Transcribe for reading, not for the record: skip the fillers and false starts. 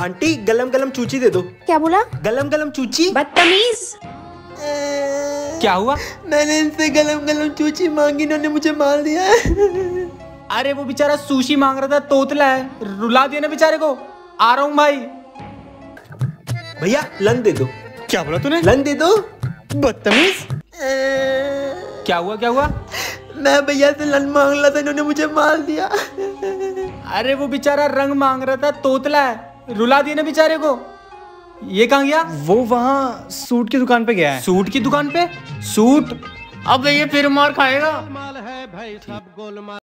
Aunty गलम गलम चूची दे दो। क्या बोला? गलम गलम चूची। बदतमीज। क्या हुआ? मैंने इनसे गलम गलम चूची मांगी, इन्होंने मुझे मार दिया। अरे वो बेचारा सुशी मांग रहा था, तोतला है, रुला दिया ना बेचारे को। आ रहा हूँ भाई। भैया लन दे दो। क्या बोला तूने? लन दे दो। बदतमीज। क्या हुआ क्या हुआ? मैं भैया से लन मांग रहा था, इन्होंने मुझे मार दिया। अरे वो बेचारा रंग मांग रहा था, तोतला है, रुला दिया ना बेचारे को। ये कहाँ गया? वो वहाँ सूट की दुकान पे गया है। सूट की दुकान पे? सूट? अब ये फिर मार खाएगा।